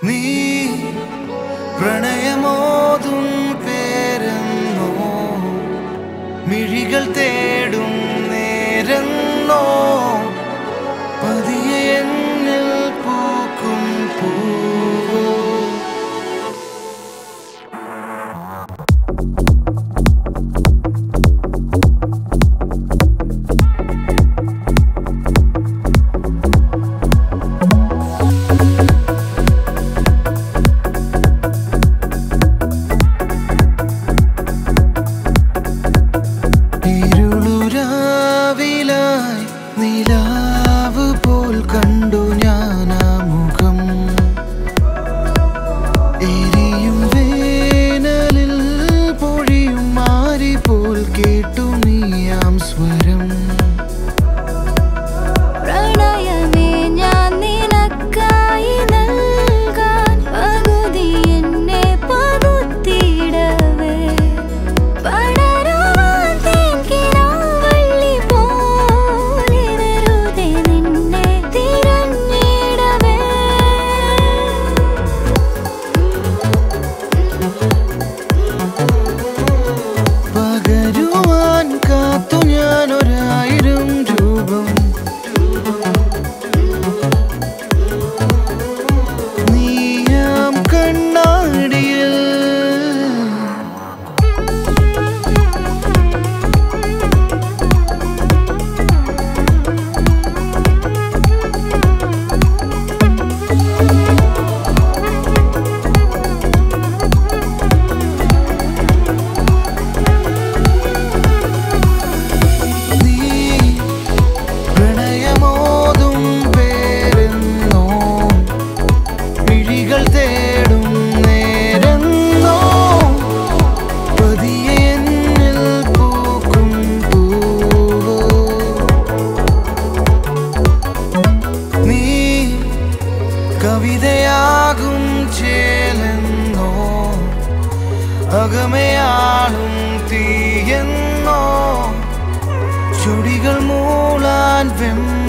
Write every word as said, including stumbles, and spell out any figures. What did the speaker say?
നീ പ്രണയമോതും പേരെന്നോ മിഴികൾ തേടും നേരെന്നോ പതിയെ എന്നിൽ പൂക്കും പൂവോ നിലാവ് പോൽ കണ്ടു ഞാനാ മുഖം എരിയും വേനലിൽ പൊഴിയും മാരി പോൽ കേട്ടു നീയാം സ്വരം പ്രണയമേ ഞാൻ നിനക്കായി നൽകാൻ പകുതി എന്നെ പകുത്തിയിടവേ പടരുവാൻ തേൻകിനാവള്ളി പോലെ വെറുതെ നിന്നെ തിരഞ്ഞിടവേ പകരുവാൻ കാത്തു ഞാനൊരായിരം രൂപം നീയാം കണ്ണാടിയിൽ നീ പ്രണയമോതും പേരെന്നോ മിഴികൾ തേടും നേരെന്നോ പതിയെ എന്നിൽ പൂക്കും പൂവോ നീ കവിതയാകും ചേലെന്നോ അകമയാളും തീയെന്നോ ചുടികൾ മൂളാൻ വെം